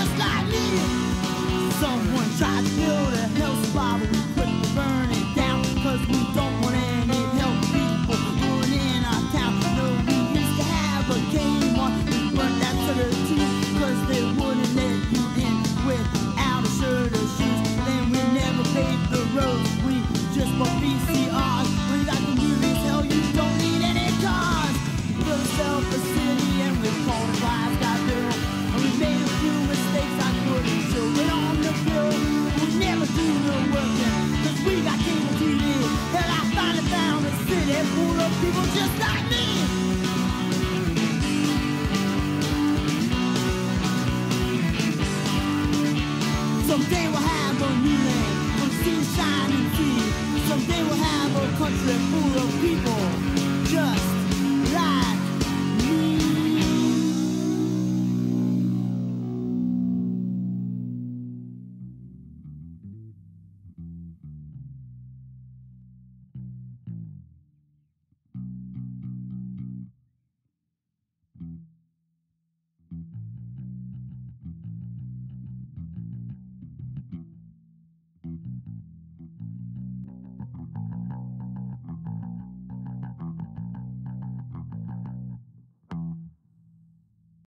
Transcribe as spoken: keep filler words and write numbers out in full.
just like me. Someone tried to build a hell spot, but we quickly burn it down, cause we don't want any help people ruining our town. No, we used to have a game on, we burnt that to the teeth, cause they wouldn't let you in without a shirt or shoes. Then we never paved the roads, we just bought V C Rs. When you got the movies, hell, you don't need any cars. We built ourselves a city and we called it Wise Guy Bill. And we made a few mistakes I couldn't show it on the bill. We never do no working, cause we got cable T V. And I finally found a city full of people just like me. Someday we'll have a new land from sea, shine and sea. Someday we'll have a country full of people just